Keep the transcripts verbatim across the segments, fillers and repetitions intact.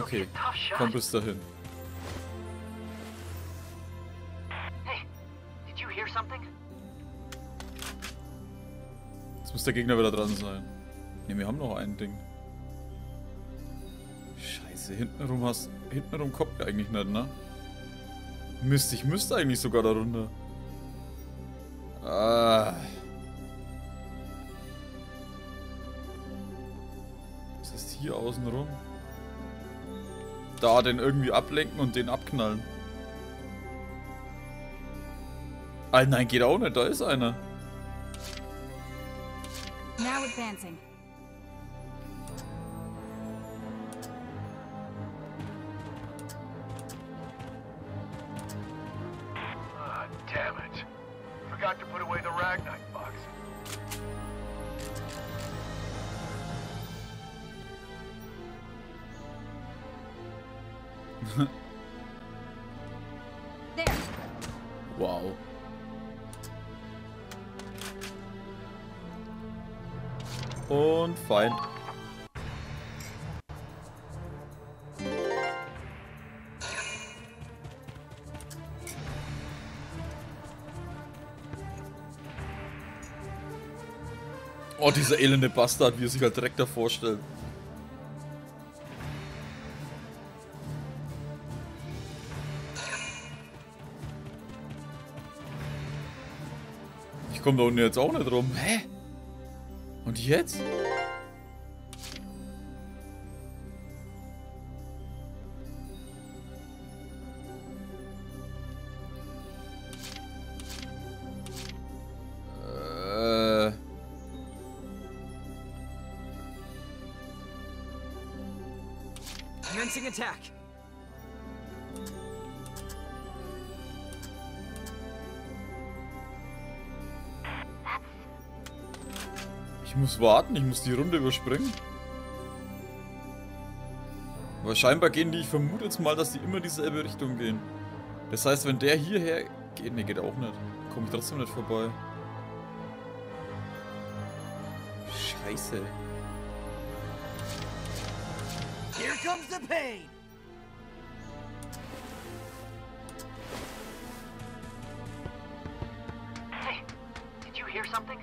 Okay, komm bis dahin. Jetzt muss der Gegner wieder dran sein. Ne, wir haben noch ein Ding. Scheiße, hintenrum hast. Hintenrum kommt ja eigentlich nicht, ne? Mist, ich müsste eigentlich sogar da runter. Ah. Was ist hier außen rum? Da den irgendwie ablenken und den abknallen. Ah, nein, geht auch nicht, da ist einer. Now advancing. Ah, damn it. Forgot to put away the Ragnite box. There. Wow. Und fein. Oh, dieser elende Bastard, wie er sich halt direkt davor stellt. Ich komme da unten jetzt auch nicht rum. Hä? Und jetzt? Äh. Commencing attack. Ich muss warten, ich muss die Runde überspringen. Aber scheinbar gehen die, ich vermute jetzt mal, dass die immer dieselbe Richtung gehen. Das heißt, wenn der hierher geht, ne, geht auch nicht. Komme ich trotzdem nicht vorbei. Scheiße. Here comes the pain. Hey, did you hear something?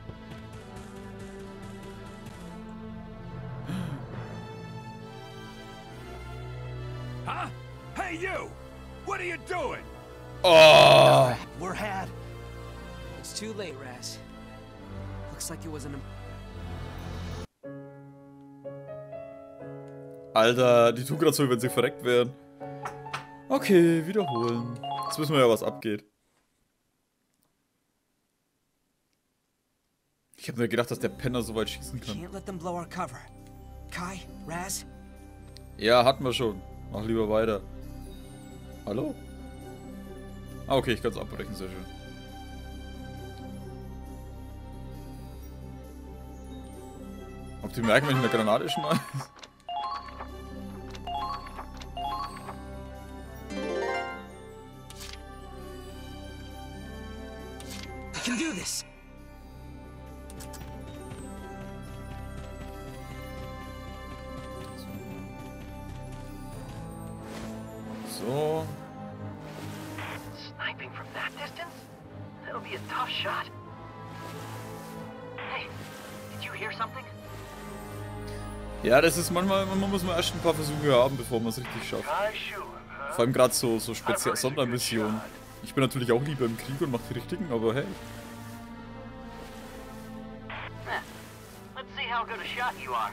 Huh? Hey you! What are you doing? Oh! We're had. It's too late, Raz. Looks like it was an. Alter, die tun gerade so, wenn sie verreckt wären. Okay, wiederholen. Jetzt wissen wir ja, was abgeht. Ich habe nur gedacht, dass der Penner so weit schießen kann. Can't let them blow our cover. Kai, Raz. Ja, hatten wir schon. Mach lieber weiter. Hallo? Ah, okay, ich kann es abbrechen, sehr schön. Ob die merken, wenn ich eine Granate schmeiße? I can do this. So. Sniping from that distance? That'll be a tough shot. Hey, did you hear something? Ja, das ist manchmal, man muss mal erst ein paar Versuche haben, bevor man es richtig schafft. Kai Schulen, huh? Vor allem gerade so, so speziell Sondermissionen. Ich bin natürlich auch lieber im Krieg und mache die richtigen, aber hey. Eh, let's see how good a shot you are.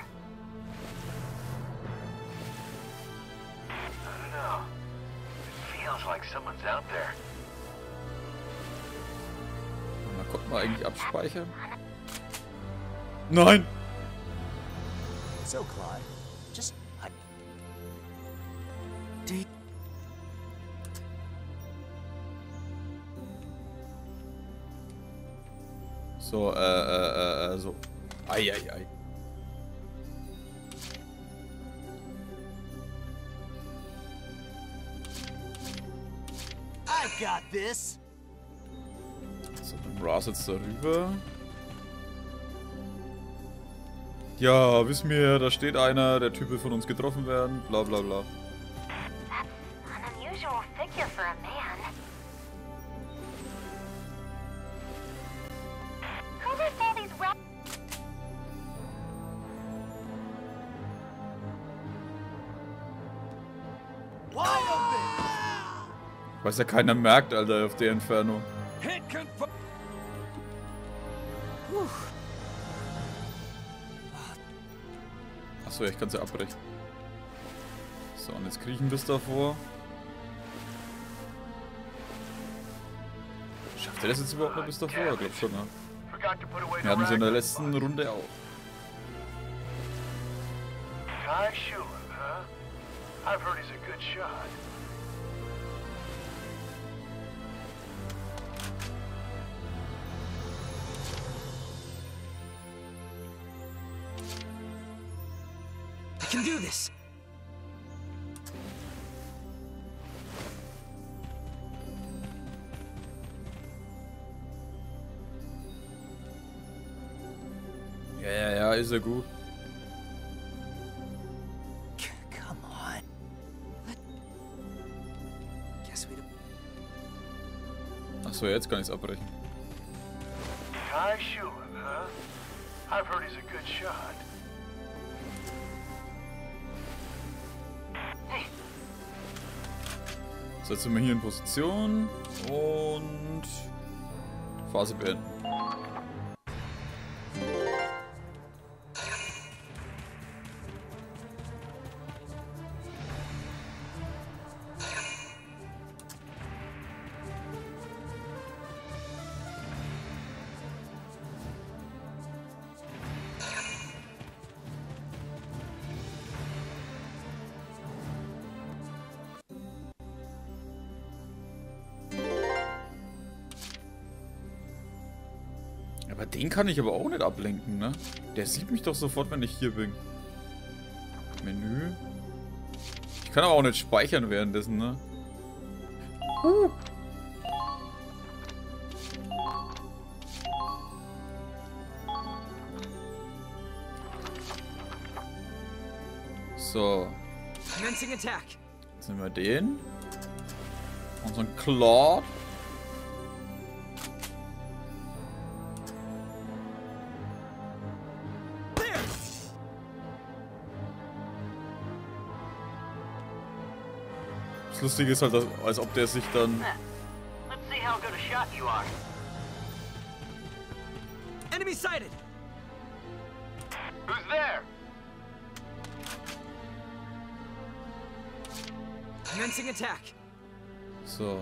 I don't know. It feels like someone's out there. Na, konnte man eigentlich abspeichern? Nein! So, Claude, just. I... D So, äh, äh, äh, so. Ei, ei, ei. I got this. So, dann Raz jetzt darüber. Ja, wissen wir, da steht einer, der Typ will von uns getroffen werden, bla bla bla. That's an unusual figure for a man. Who left all these ra- Was ja keiner merkt, Alter, auf der Entfernung. Hit confirmed. Achso, ja, ich kann sie abbrechen. So, und jetzt kriechen bis davor. Schafft er das jetzt überhaupt noch bis davor? Ich glaube schon, ne? Forgot to put away the Wir hatten sie in der Ragnar letzten box. Runde auch. Ty Schulen, huh? I've heard he's a good shot. I can do this. Ja, ja, ja, ist ja gut. C- Come on. What? Guess we don't. Achso, jetzt kann ich es abbrechen. Ty Schulen, huh? I've heard he's a good shot. So, jetzt sind wir hier in Position und Phase beenden. Aber den kann ich aber auch nicht ablenken, ne? Der sieht mich doch sofort, wenn ich hier bin. Menü. Ich kann aber auch nicht speichern währenddessen, ne? Uh. So. Commencing attack. Jetzt nehmen wir den. Unseren Claw. Das Lustige ist halt, dass, als ob der sich dann... Let's see how good a shot you are. Enemy sighted. Who's there? Commencing attack. So.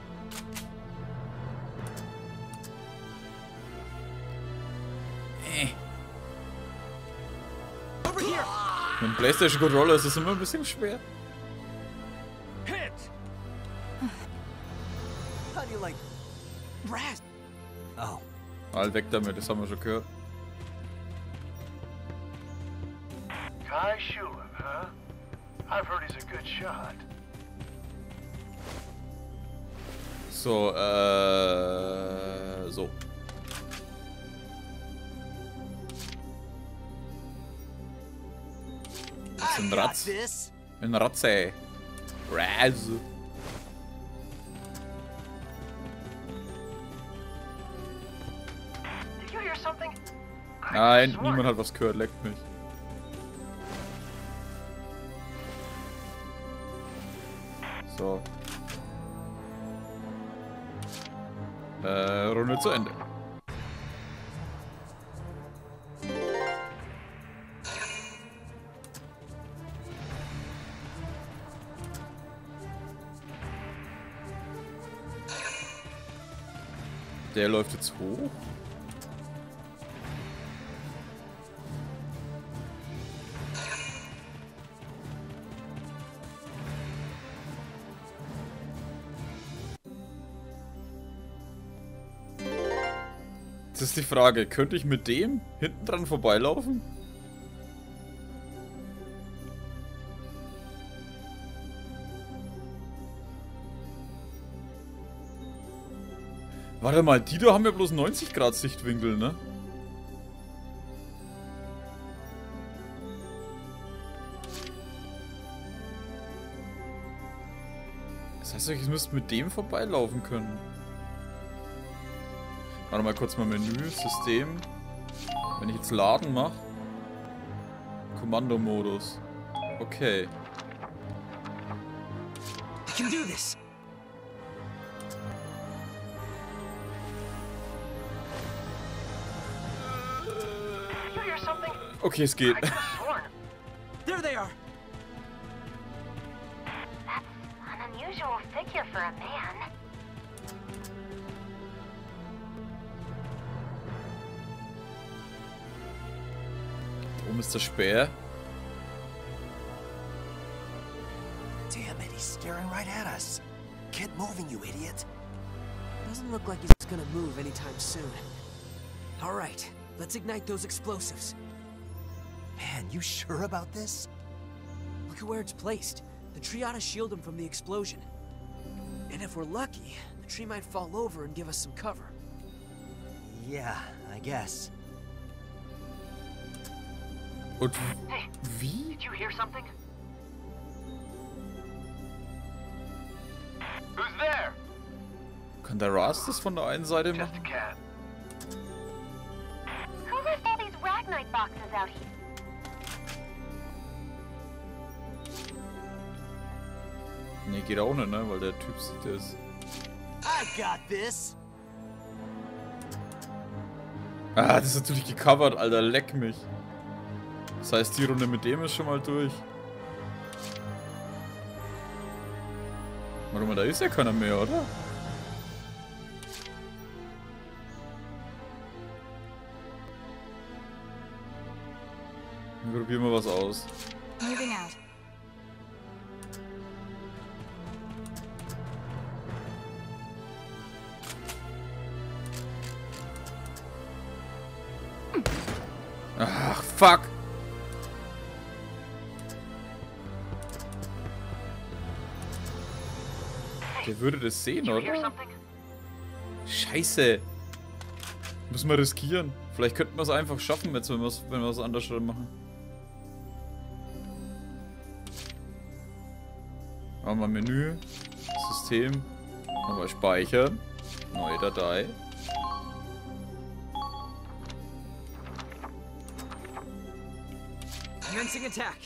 Äh. Over here. Mit dem PlayStation Controller ist es immer ein bisschen schwer. Hit! How do you like Raz? Oh. Mal weg damit, das haben wir schon gehört. Ty Schulen, huh? I've heard he's a good shot. So, äh... So. Das ist ein I got Ratz. this. Ein Ratze. Raz. Did you hear something? I Nein, swore. niemand hat was gehört, leckt mich. So. Äh, Runde zu Ende. Der läuft jetzt hoch. Jetzt ist die Frage, könnte ich mit dem hinten dran vorbeilaufen? Warte mal, die da haben ja bloß neunzig Grad Sichtwinkel, ne? Das heißt, ich müsste mit dem vorbeilaufen können. Warte mal kurz mal Menü, System. Wenn ich jetzt Laden mache. Kommandomodus. Okay. I can do this. You hear something? Okay, es geht. I could have sworn. There they are. That's an unusual figure for a man. Wo ist der Speer? Damn it, he's staring right at us. Get moving, you idiot. Doesn't look like he's gonna move anytime soon. All right, let's ignite those explosives. Man, you sure about this? Look at where it's placed. The tree ought to shield him from the explosion. And if we're lucky, the tree might fall over and give us some cover. Yeah, I guess. Und Hey, wie? did you hear something? Who's there? Kann der Ras das von der einen Seite Just a machen? cat. Who left all these Ragnite boxes out here? Ne, geht auch nicht, ne? Weil der Typ sieht es. I got this. Ah, das ist natürlich gecovert, Alter. Leck mich. Das heißt, die Runde mit dem ist schon mal durch. Warte mal, da ist ja keiner mehr, oder? Wir probieren mal was aus. Moving out. Ach, fuck. Der würde das sehen, Did you hear oder? something? Scheiße. Müssen wir riskieren. Vielleicht könnten wir es einfach schaffen, jetzt, wenn wir es wenn wir es anders machen. Machen wir Menü, System, machen wir Speichern, neue Datei. Commencing attack.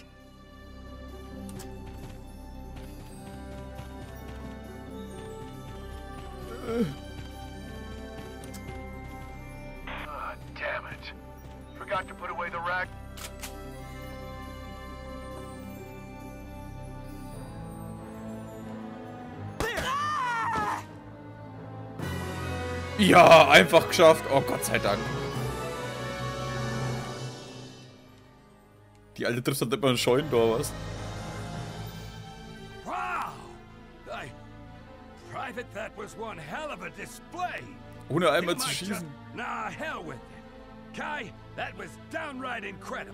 Ah, damn it. Forgot to put away the rag. Ja, einfach geschafft. Oh, Gott sei Dank. Die alte trifft halt immer ein Scheunentor, was? Wow! I... Private, that was one hell of a display! Ohne einmal You zu might schießen. just- Nah, hell with it. Kai, that was downright incredible.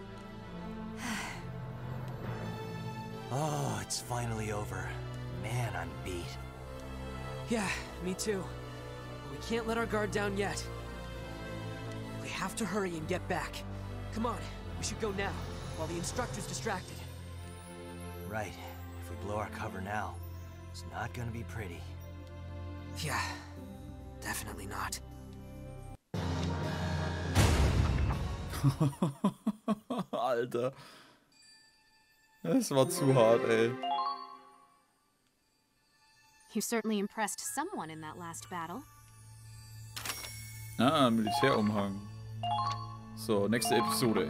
Oh, it's finally over. Man, I'm beat. Yeah, me too. But we can't let our guard down yet. We have to hurry and get back. Come on, we should go now, while the instructor's distracted. Right. If we blow our cover now, it's not gonna be pretty. Yeah, definitely not. Alter. Das war zu hart, ey. You certainly impressed someone in that last battle. Ah, Militärumhang. So, nächste Episode.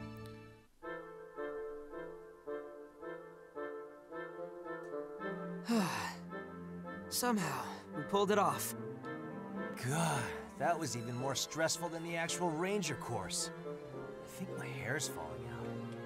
Somehow, we pulled it off. God, that was even more stressful than the actual ranger course. I think my hair's falling out.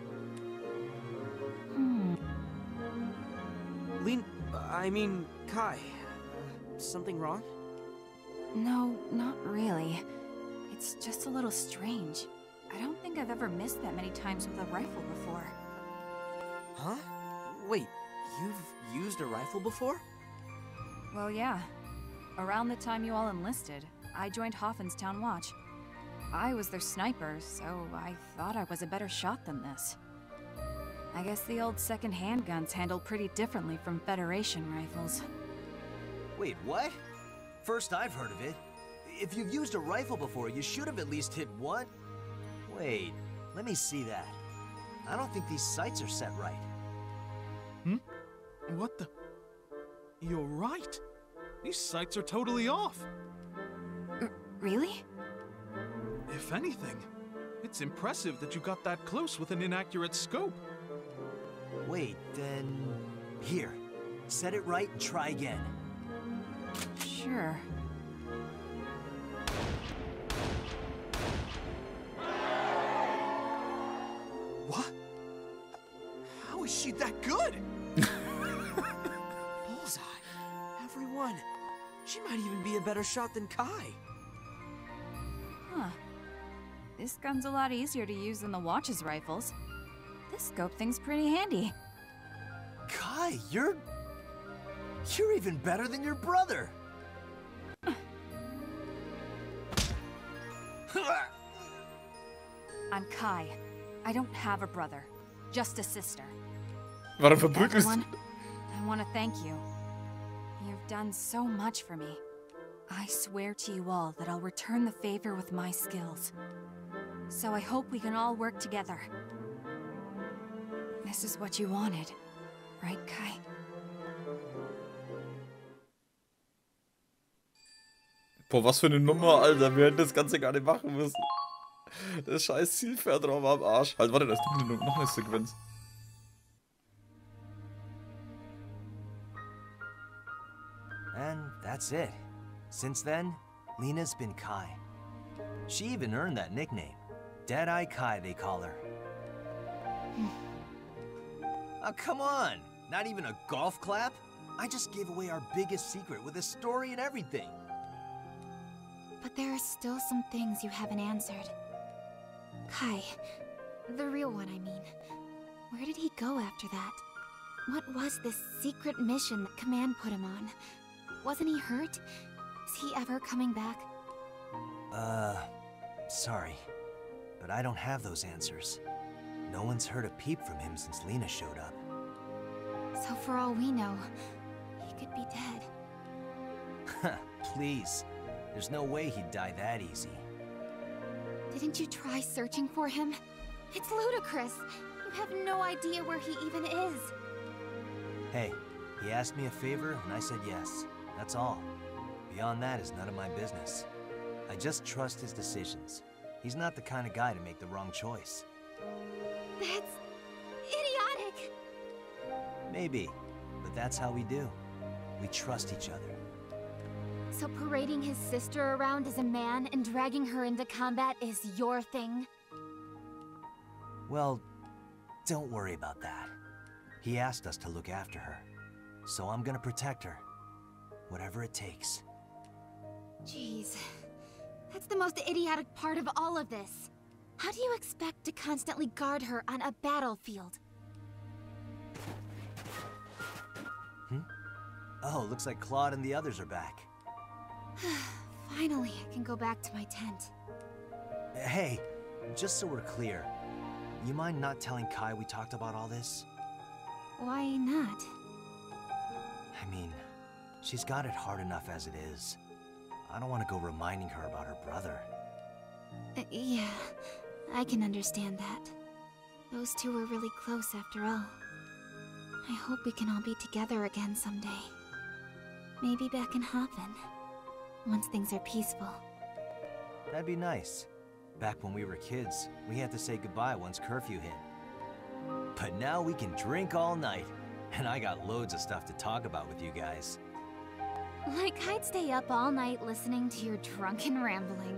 Lean, I mean, Kai, uh, something wrong? No, not really. It's just a little strange. I don't think I've ever missed that many times with a rifle before. Huh? Wait, you've used a rifle before? Well, yeah. Around the time you all enlisted, I joined Hoffin's Town Watch. I was their sniper, so I thought I was a better shot than this. I guess the old second-hand guns handle pretty differently from Federation rifles. Wait, what? First I've heard of it. If you've used a rifle before, you should have at least hit one. Wait, let me see that. I don't think these sights are set right. Hmm? What the? You're right. These sights are totally off. R- really? If anything, it's impressive that you got that close with an inaccurate scope. Wait, then... Here, set it right and try again. Sure. What? How is she that good? Bullseye. Everyone. She might even be a better shot than Kai. Huh. This gun's a lot easier to use than the Watch's rifles. This scope thing's pretty handy. Kai, you're... You're even better than your brother! I'm Kai. I don't have a brother. Just a sister. Warum verprügelst Everyone, I want to thank you. You've done so much for me. I swear to you all that I'll return the favor with my skills. So I hope we can all work together. This is what you wanted, right, Kai? Boah, was für eine Nummer, Alter. Wir hätten das Ganze gar nicht machen müssen. Das scheiß Zielpferd drauf am Arsch. Halt, warte, da ist noch eine, noch eine Sequenz. And that's it. Since then, Lena's been Kai. She even earned that nickname. Deadeye Kai, they call her. Oh, come on! Not even a golf clap? I just gave away our biggest secret with a story and everything. But there are still some things you haven't answered. Kai, the real one, I mean. Where did he go after that? What was this secret mission that Command put him on? Wasn't he hurt? Is he ever coming back? Uh, sorry. But I don't have those answers. No one's heard a peep from him since Lena showed up. So for all we know, he could be dead. Please. There's no way he'd die that easy. Didn't you try searching for him? It's ludicrous. You have no idea where he even is. Hey, he asked me a favor and I said yes. That's all. Beyond that is none of my business. I just trust his decisions. He's not the kind of guy to make the wrong choice. That's idiotic. Maybe, but that's how we do. We trust each other. So parading his sister around as a man and dragging her into combat is your thing? Well, don't worry about that. He asked us to look after her. So I'm gonna protect her. Whatever it takes. Jeez. That's the most idiotic part of all of this. How do you expect to constantly guard her on a battlefield? Hmm? Oh, looks like Claude and the others are back. Finally, I can go back to my tent. Hey, just so we're clear, you mind not telling Kai we talked about all this? Why not? I mean, she's got it hard enough as it is. I don't want to go reminding her about her brother. Uh, yeah, I can understand that. Those two were really close after all. I hope we can all be together again someday. Maybe back in Hoppin. Once things are peaceful. That'd be nice. Back when we were kids, we had to say goodbye once curfew hit. But now we can drink all night, and I got loads of stuff to talk about with you guys. Like I'd stay up all night listening to your drunken rambling.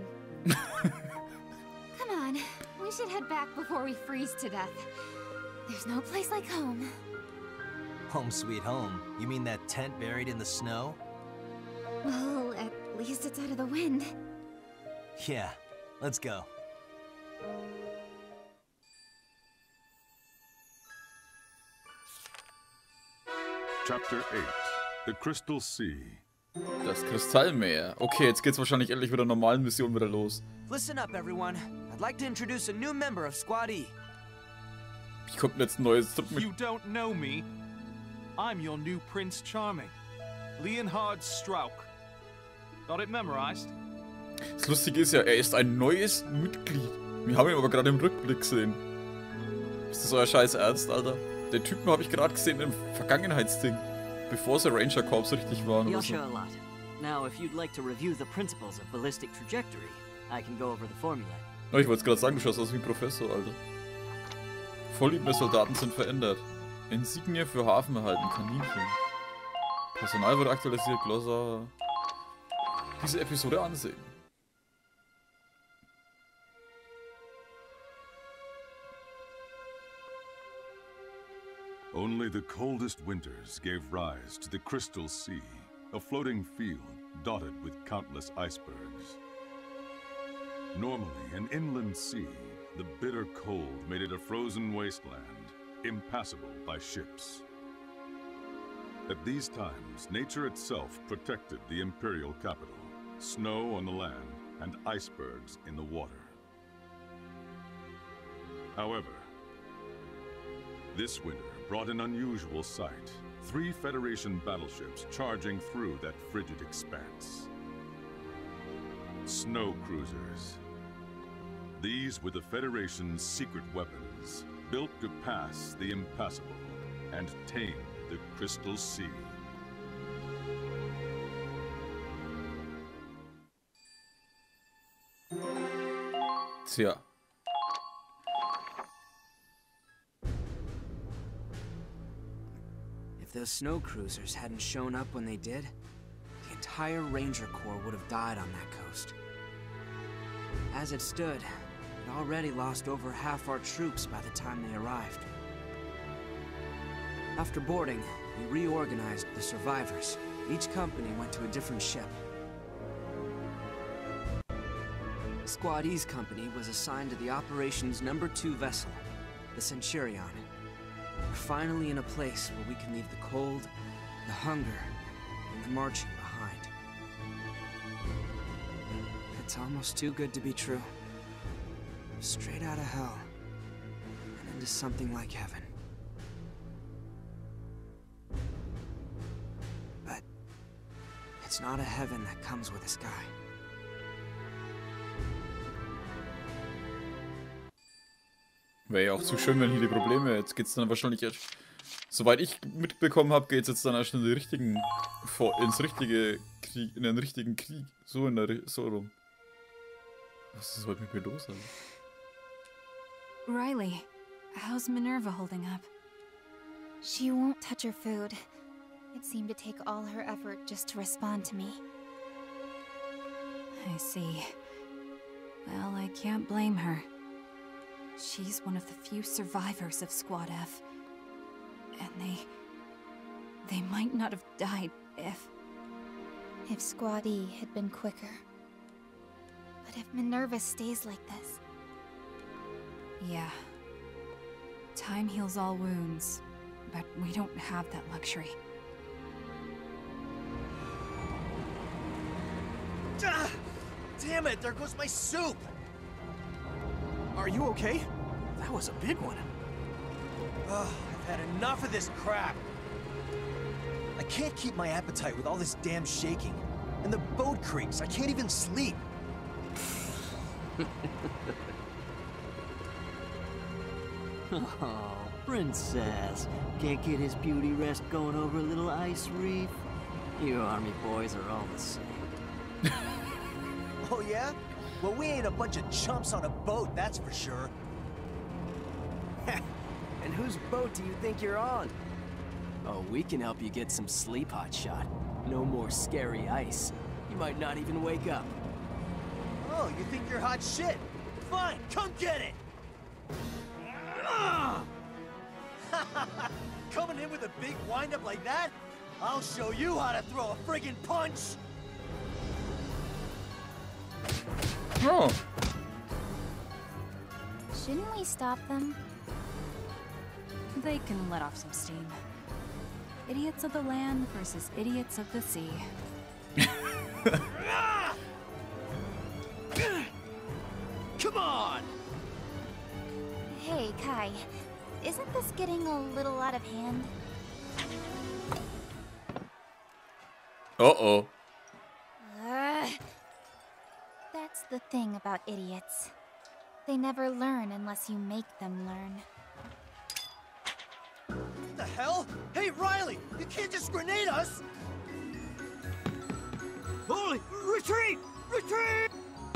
Come on, we should head back before we freeze to death. There's no place like home. Home sweet home? You mean that tent buried in the snow? Well, at least it's out of the wind. Yeah, let's go. Chapter eight. The Crystal Sea. Das Kristallmeer. Okay, jetzt geht's wahrscheinlich endlich mit der normalen Mission wieder los. Listen up, everyone. I'd like to introduce a new member of Squad E. Wie kommt denn jetzt ein neues Trip mit? You don't know me. I'm your new Prince Charming. Leonhard Strauch. Got it memorized? Das Lustige ist ja, er ist ein neues Mitglied. Wir haben ihn aber gerade im Rückblick gesehen. Ist das euer scheiß Ernst, Alter? Den Typen habe ich gerade gesehen im Vergangenheitsding. Bevor sie Ranger Corps richtig waren oder so. Yasha a lot. Now, if you'd like to review the principles of ballistic trajectory, I can go over the formula. Oh, ich wollte es gerade sagen, du schaust aus wie ein Professor, Alter. Vorliebende Soldaten sind verändert. Insignie für Hafen erhalten, Kaninchen. Personal wurde aktualisiert, Glossar. Diese Episode ansehen. Only the coldest winters gave rise to the Crystal Sea, a floating field dotted with countless icebergs. Normally an inland sea, the bitter cold made it a frozen wasteland, impassable by ships. At these times, nature itself protected the Imperial capital, snow on the land and icebergs in the water. However, this winter brought an unusual sight. Three Federation battleships charging through that frigid expanse. Snow cruisers. These were the Federation's secret weapons, built to pass the impassable and tame the Crystal Sea. Tja. If those snow cruisers hadn't shown up when they did, the entire Ranger Corps would have died on that coast. As it stood, we'd already lost over half our troops by the time they arrived. After boarding, we reorganized the survivors. Each company went to a different ship. Squad E's company was assigned to the operations number two vessel, the Centurion. We're finally in a place where we can leave the cold, the hunger, and the marching behind. It's almost too good to be true. Straight out of hell, and into something like heaven. But it's not a heaven that comes with a sky. Wäre ja auch zu schön, wenn hier die Probleme. Jetzt geht's dann wahrscheinlich erst. Soweit ich mitbekommen habe, geht's jetzt dann erst in die richtigen. ins richtige Krieg. In den richtigen Krieg. So in der so rum. Was ist heute mit mir los, Alter? Riley, how's Minerva holding up? She won't touch her food. It seemed to take all her effort just to respond to me. I see. Well, I can't blame her. She's one of the few survivors of Squad F. And they... they might not have died if... If Squad E had been quicker. But if Minerva stays like this... Yeah. Time heals all wounds, but we don't have that luxury. Ah! Damn it, there goes my soup! Are you okay? That was a big one. Ugh, I've had enough of this crap. I can't keep my appetite with all this damn shaking. And the boat creaks, I can't even sleep. Oh, princess. Can't get his beauty rest going over a little ice reef? You army boys are all the same. Oh yeah? Well, we ain't a bunch of chumps on a boat, that's for sure. And whose boat do you think you're on? Oh, we can help you get some sleep, hotshot. No more scary ice. You might not even wake up. Oh, you think you're hot shit? Fine, come get it! Ah! Coming in with a big wind-up like that? I'll show you how to throw a friggin' punch! Oh. Shouldn't we stop them? They can let off some steam. Idiots of the land versus idiots of the sea. Come on! Hey, Kai. isn't this getting a little out of hand? Uh-oh. Ugh. That's the thing about idiots. They never learn unless you make them learn. What the hell? Hey, Riley! You can't just grenade us! Holy! Retreat! Retreat!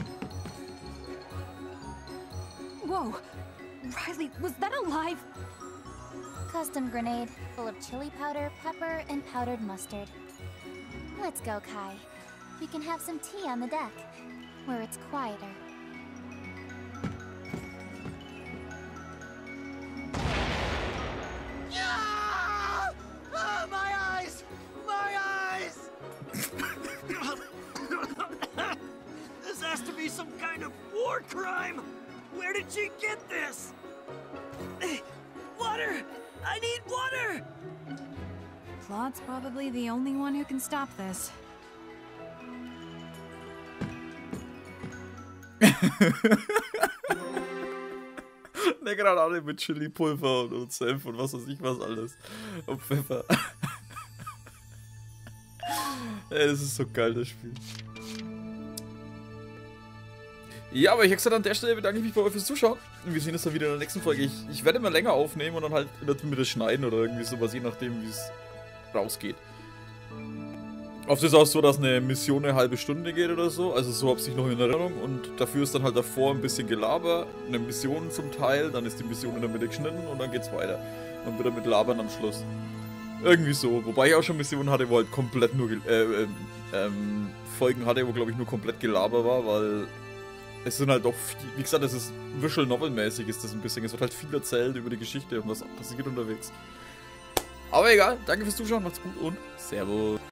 Whoa! Riley, was that alive? Custom grenade, full of chili powder, pepper, and powdered mustard. Let's go, Kai. We can have some tea on the deck, where it's quieter. Yeah! Ah, my eyes! My eyes! This has to be some kind of war crime! Where did she get this? Water! I need water! Claude's probably the only one who can stop this. Der gerade alle mit Chili-Pulver und, und Senf und was weiß ich was alles. Und Pfeffer. Ey, das ist so geil, das Spiel. Ja, aber ich hätte gesagt, an der Stelle bedanke ich mich bei euch fürs Zuschauen. Und wir sehen uns dann wieder in der nächsten Folge. Ich, ich werde immer länger aufnehmen und dann halt mit das schneiden oder irgendwie sowas, je nachdem, wie es rausgeht. Oft ist es auch so, dass eine Mission eine halbe Stunde geht oder so. Also so habe ich noch in Erinnerung. Und dafür ist dann halt davor ein bisschen Gelaber, eine Mission zum Teil, dann ist die Mission in der Mitte geschnitten und dann geht's weiter. Und wieder mit Labern am Schluss. Irgendwie so. Wobei ich auch schon Missionen hatte, wo halt komplett nur äh, ähm, Folgen hatte, wo glaube ich nur komplett Gelaber war, weil es sind halt doch viel, wie gesagt, es ist Visual Novel mäßig ist das ein bisschen. Es wird halt viel erzählt über die Geschichte und was passiert unterwegs. Aber egal, danke fürs Zuschauen, macht's gut und Servus.